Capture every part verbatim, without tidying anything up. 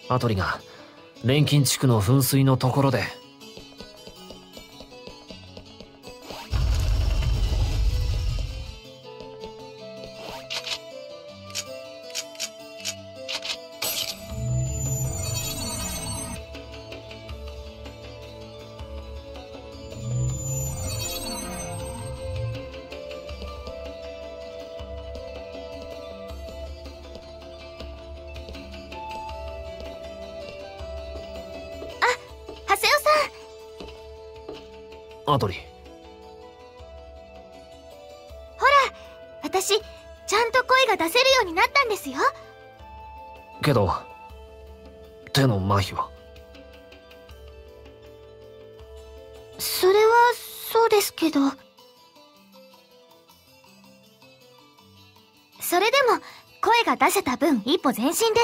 アトリが錬金地区の噴水のところで。アトリ。 ほら、私ちゃんと声が出せるようになったんですよ。 けど手の麻痺は。 それはそうですけど、それでも声が出せた分一歩前進です。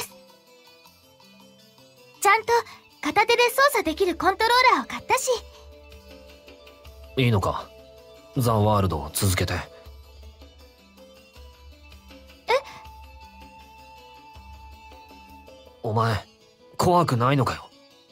ちゃんと片手で操作できるコントローラーを買ったし。 いいのか、ザ・ワールドを続けて。え？お前怖くないのかよ。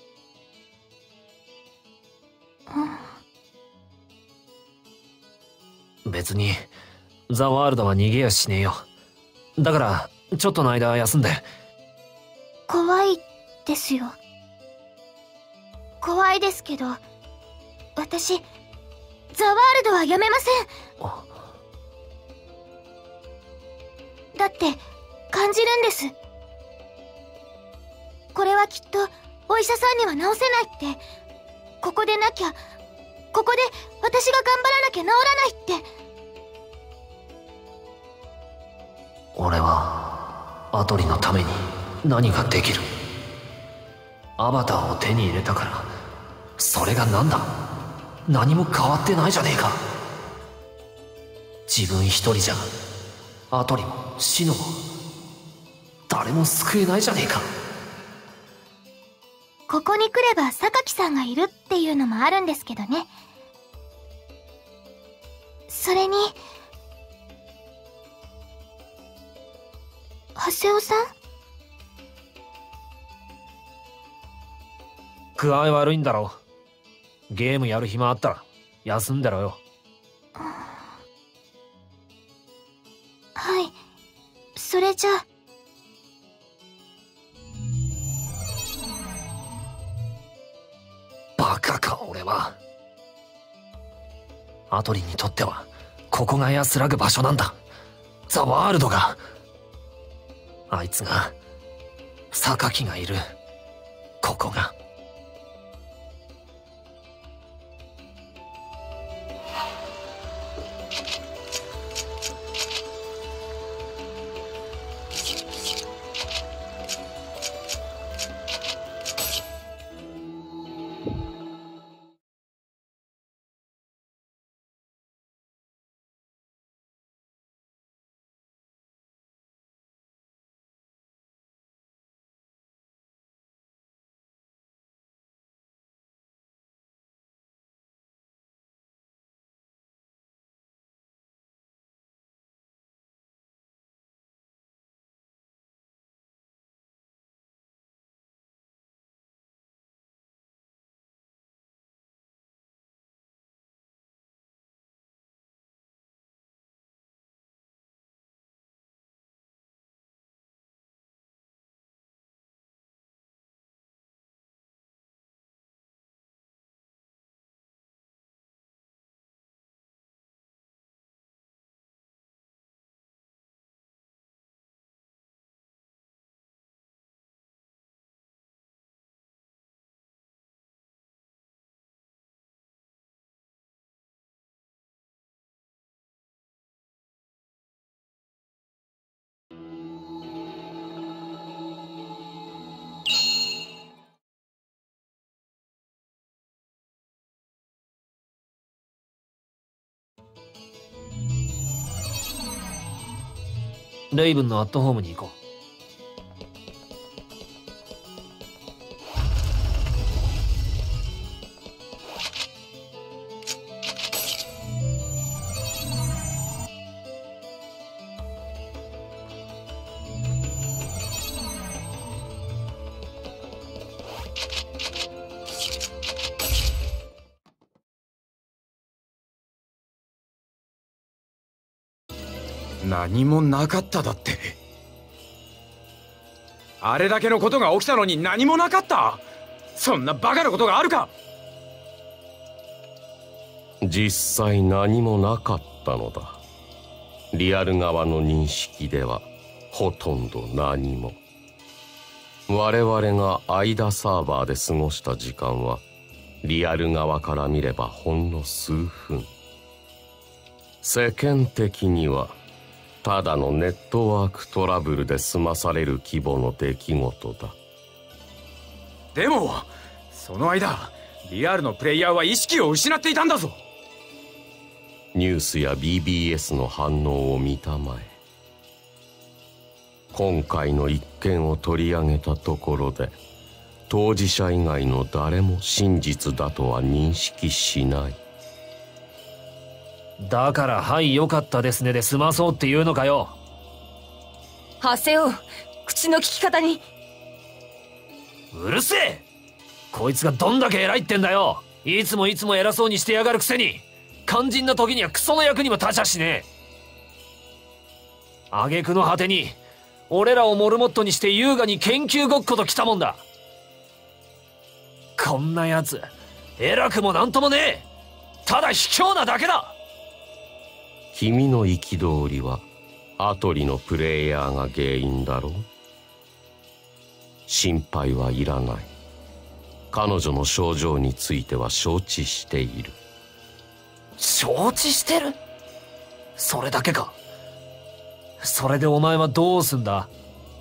うん、別にザ・ワールドは逃げやしねえよ。だからちょっとの間休んで。 怖いですよ。怖いですけど、私ザ・ワールドはやめません。だって感じるんです。これはきっとお医者さんには治せないって、ここでなきゃ、ここで私が頑張らなきゃ治らないって。 俺はアトリのために何ができる？アバターを手に入れたから、それが何だ？何も変わってないじゃねえか。自分一人じゃアトリもシノも誰も救えないじゃねえか。 ここに来れば榊さんがいるっていうのもあるんですけどね。それにハセオさん？ 具合悪いんだろう。ゲームやる暇あったら休んでろよ。 はい、それじゃあ。 バカか俺は。アトリにとってはここが安らぐ場所なんだ。ザ・ワールドが、あいつが、榊がいるここが。レイブンのアットホームに行こう。 何もなかっただって。あれだけのことが起きたのに何もなかった。そんなバカなことがあるか。 実際何もなかったのだ。リアル側の認識ではほとんど何も。我々が間サーバーで過ごした時間はリアル側から見ればほんの数分。世間的にはただのネットワークトラブルで済まされる規模の出来事だ。 でもその間リアルのプレイヤーは意識を失っていたんだぞ。 ニュースや ビービーエス の反応を見たまえ。今回の一件を取り上げたところで当事者以外の誰も真実だとは認識しない。 だから「はい良かったですね」で済まそうっていうのかよ。 ハセオ、口の利き方に。 うるせえ。こいつがどんだけ偉いってんだよ。いつもいつも偉そうにしてやがるくせに肝心な時にはクソの役にも立ちゃしねえ。挙句の果てに俺らをモルモットにして優雅に研究ごっこと来たもんだ。こんなやつ偉くもなんともねえ。ただ卑怯なだけだ。 君の憤りはアトリのプレイヤーが原因だろう。心配はいらない。彼女の症状については承知している。 承知してる？それだけか。それでお前はどうすんだ？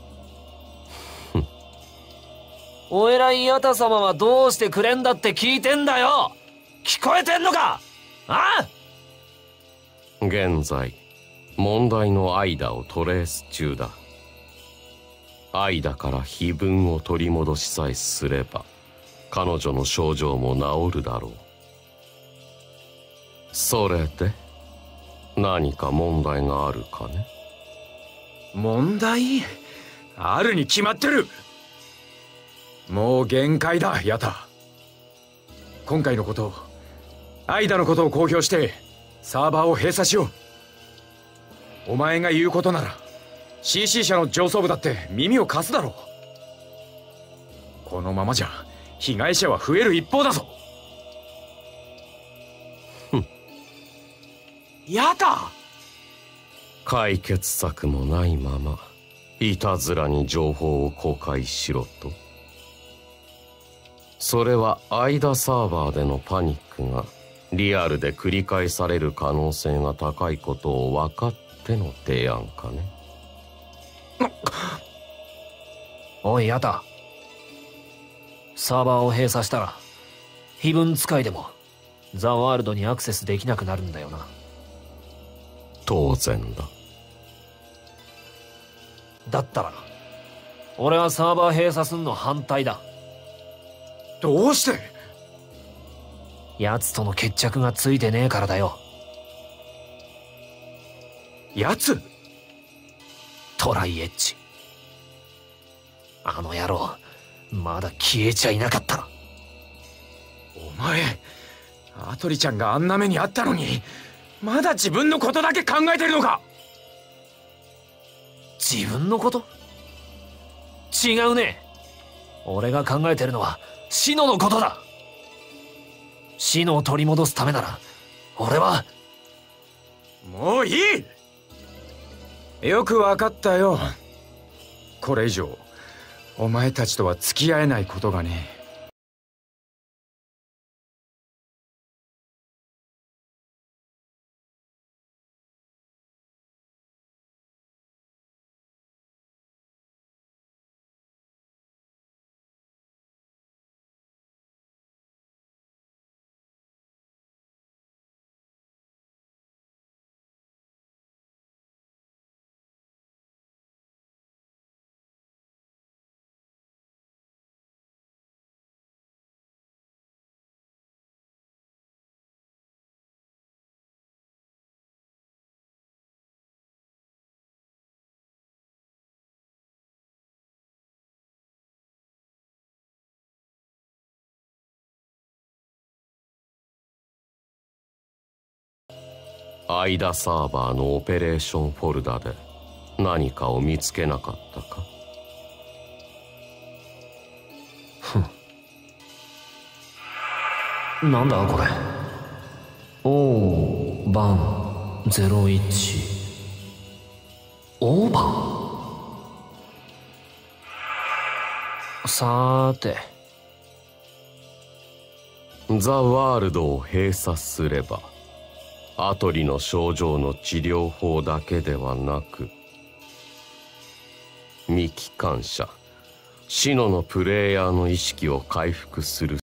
お偉いヤタ様はどうしてくれんだって聞いてんだよ。聞こえてんのか？ああ！ 現在問題のアイダをトレース中だ。アイダから碑文を取り戻しさえすれば彼女の症状も治るだろう。それで何か問題があるかね？ 問題あるに決まってる。もう限界だヤタ。今回のことアイダのことを公表してサーバーを閉鎖しよう。お前が言うことなら シーシー 社の上層部だって耳を貸すだろう。このままじゃ被害者は増える一方だぞ。 ふん。 ヤタ。 解決策もないままいたずらに情報を公開しろと。それはアイダサーバーでのパニックがリアルで繰り返される可能性が高いことを分かっての提案かね。 おいヤタ、サーバーを閉鎖したら碑文使いでもザ・ワールドにアクセスできなくなるんだよな。 当然だ。 だったら俺はサーバー閉鎖すんの反対だ。 どうして？ 奴との決着がついてねえからだよ。 奴？ トライエッジ。あの野郎まだ消えちゃいなかった。 お前アトリちゃんがあんな目にあったのにまだ自分のことだけ考えてるのか？ 自分のこと？違うね。俺が考えてるのはシノのことだ。シノを取り戻すためなら俺は。 もういい。よくわかったよ。これ以上お前たちとは付き合えないことがね。 アイダサーバーのオペレーションフォルダで何かを見つけなかったか？ ふん。なんだこれ。オーバンゼロいち。オーバン。さーて。 ザ・ワールドを閉鎖すれば、アトリの症状の治療法だけではなく、未帰還者シノのプレイヤーの意識を回復する。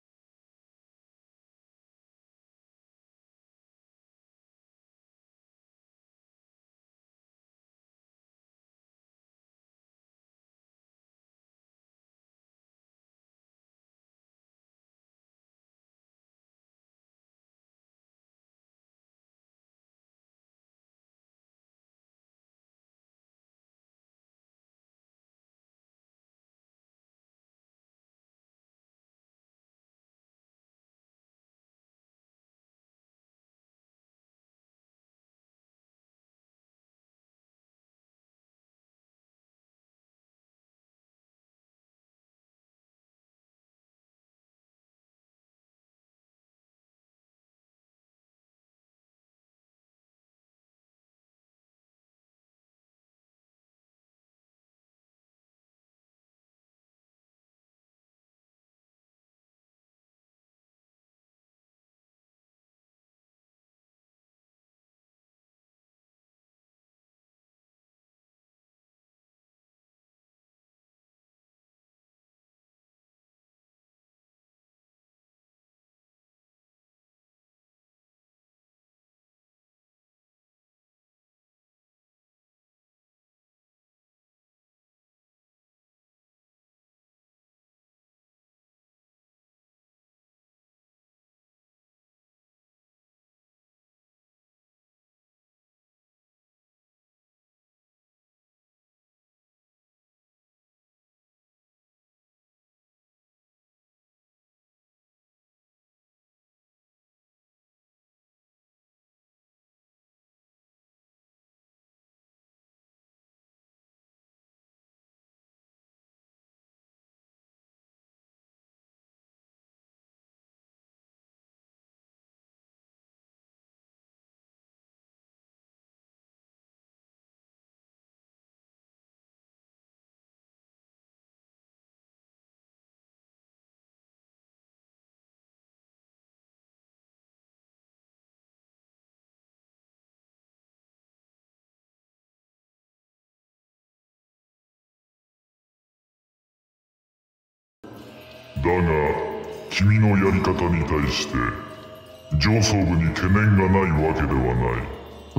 だが君のやり方に対して上層部に懸念がないわけではない。 うん。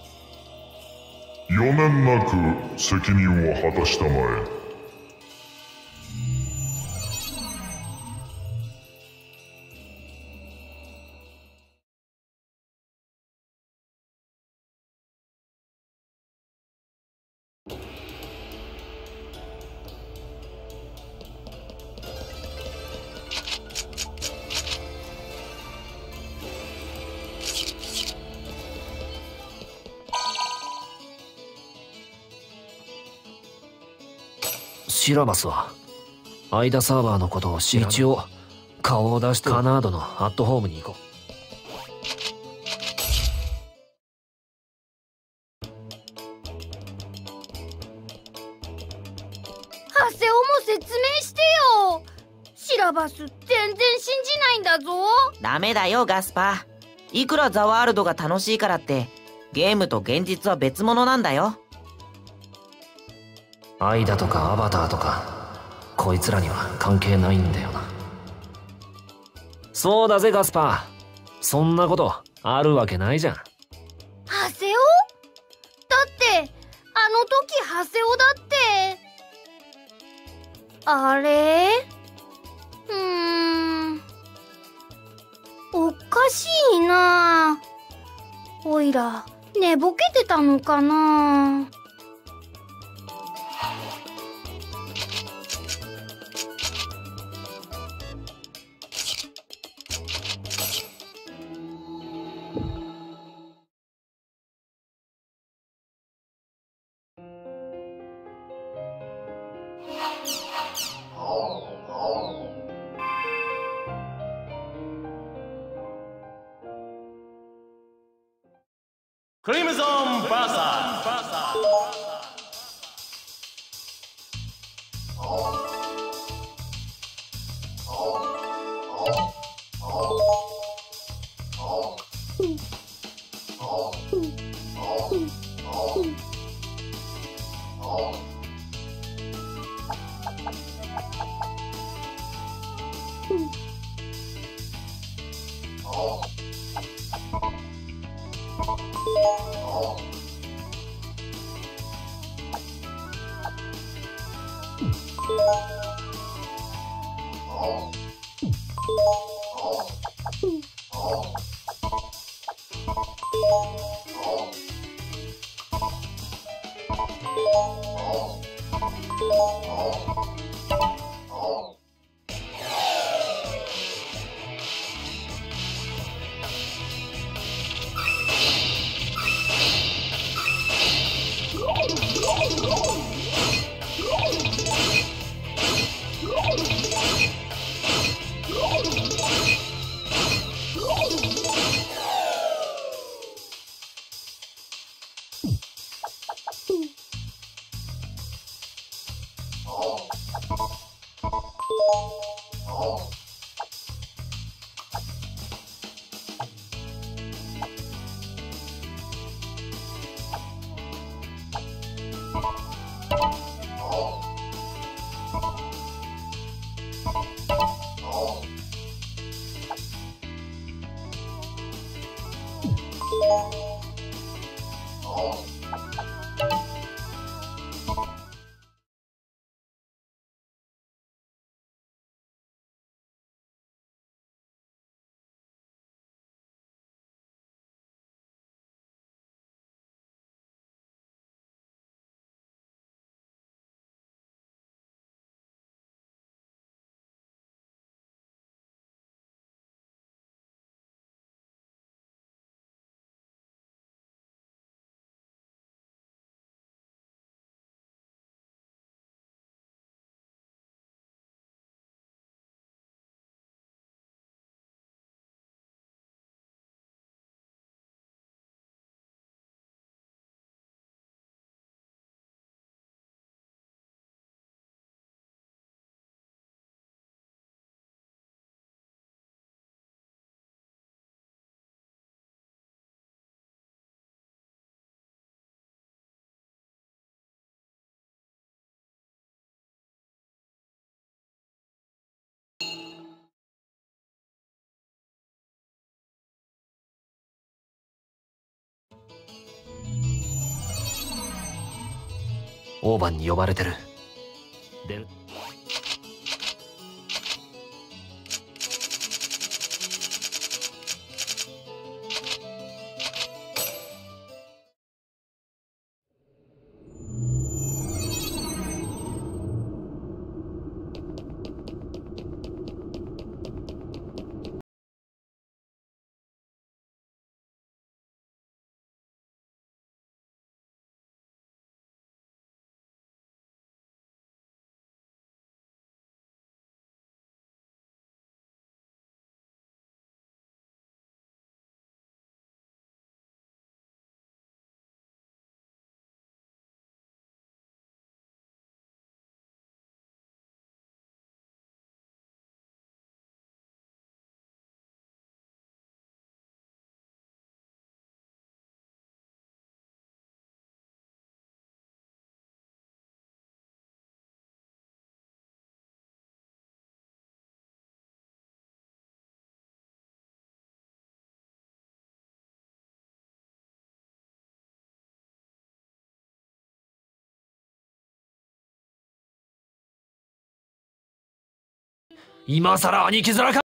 余念なく責任を果たしたまえ。 シラバスはアイダサーバーのことを知り、一応顔を出してカナードのアットホームに行こう。 ハセオも説明してよ。シラバス全然信じないんだぞ。 ダメだよガスパー。いくらザワールドが楽しいからってゲームと現実は別物なんだよ。 アイダとかアバターとかこいつらには関係ないんだよな。そうだぜガスパー、そんなことあるわけないじゃん。 ハセオ？だってあの時ハセオだって。あれ？うーん、おかしいな。おいら寝ぼけてたのかな。 クリムゾンバーサオーバンに呼ばれてる。出る。今さら兄貴面か。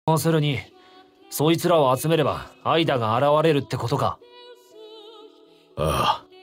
要するにそいつらを集めればアイダが現れるってことか。 ああ。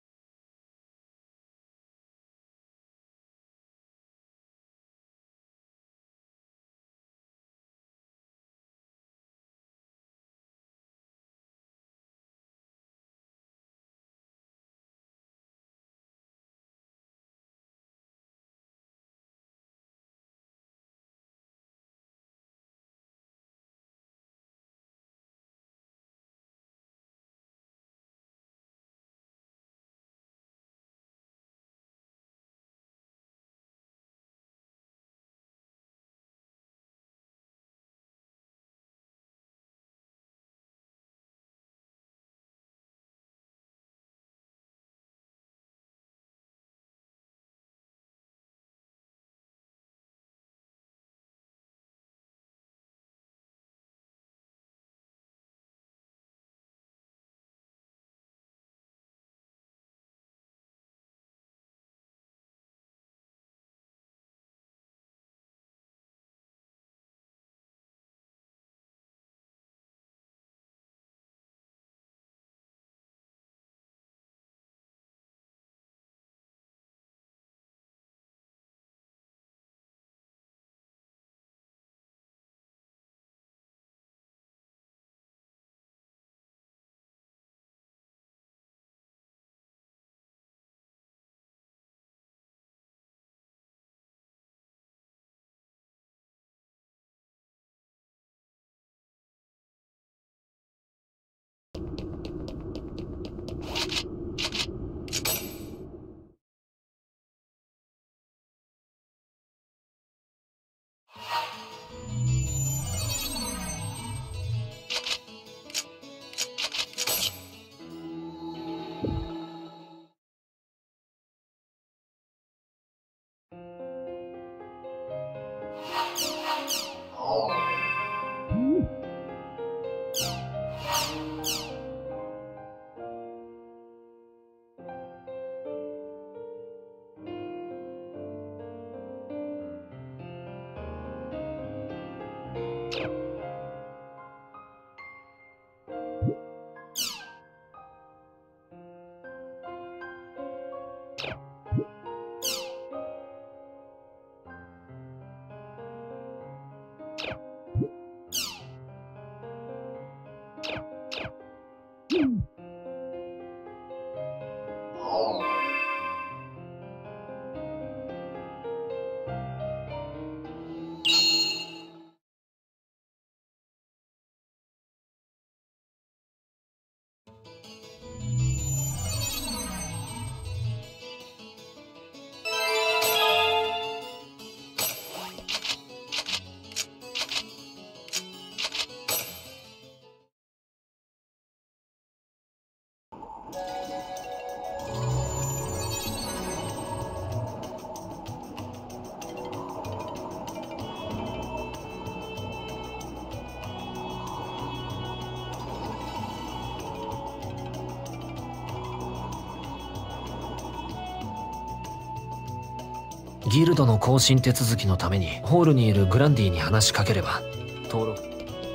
ギルドの更新手続きのためにホールにいるグランディに話しかければ登録。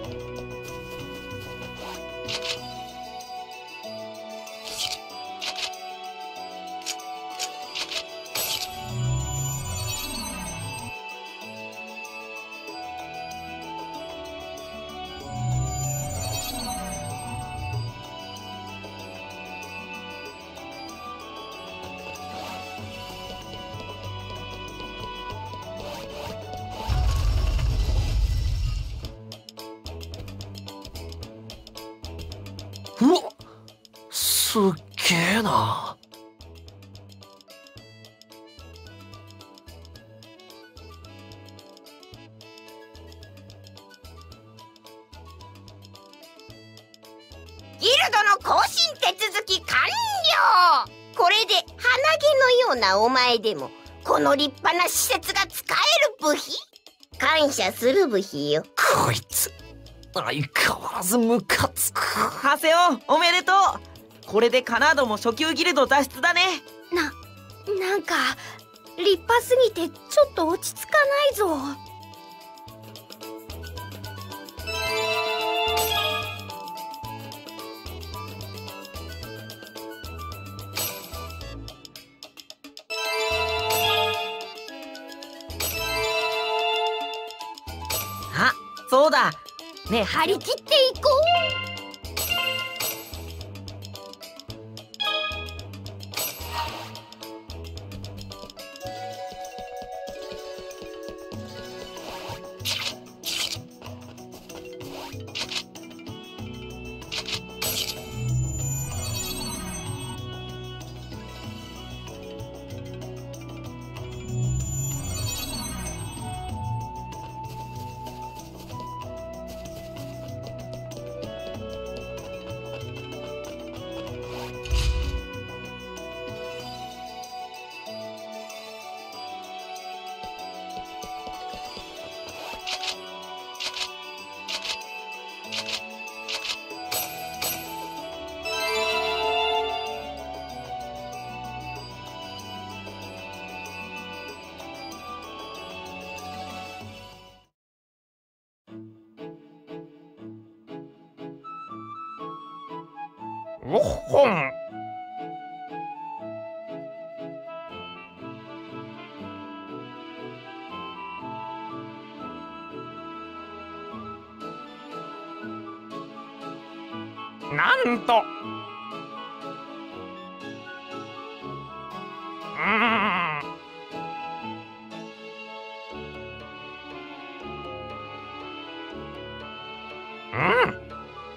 うわっ、すっげえな。 ギルドの更新手続き完了。これで鼻毛のようなお前でもこの立派な施設が使える部費。感謝する部費よ。 こいつ相変わらずムカつく。 ハセオおめでとう。これでカナードも初級ギルド脱出だね。 な、なんか立派すぎてちょっと落ち着かないぞ。 ねえ、 張り切っていこおっほん。なんと。うーん。うん。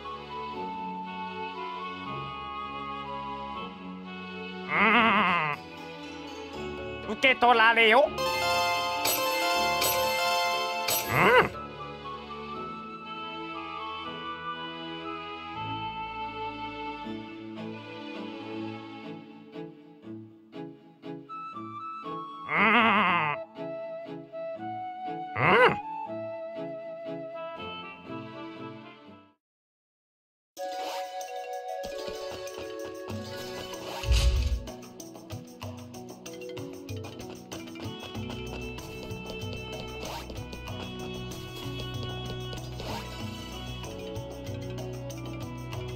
受け取られよ。うん。うん。うん。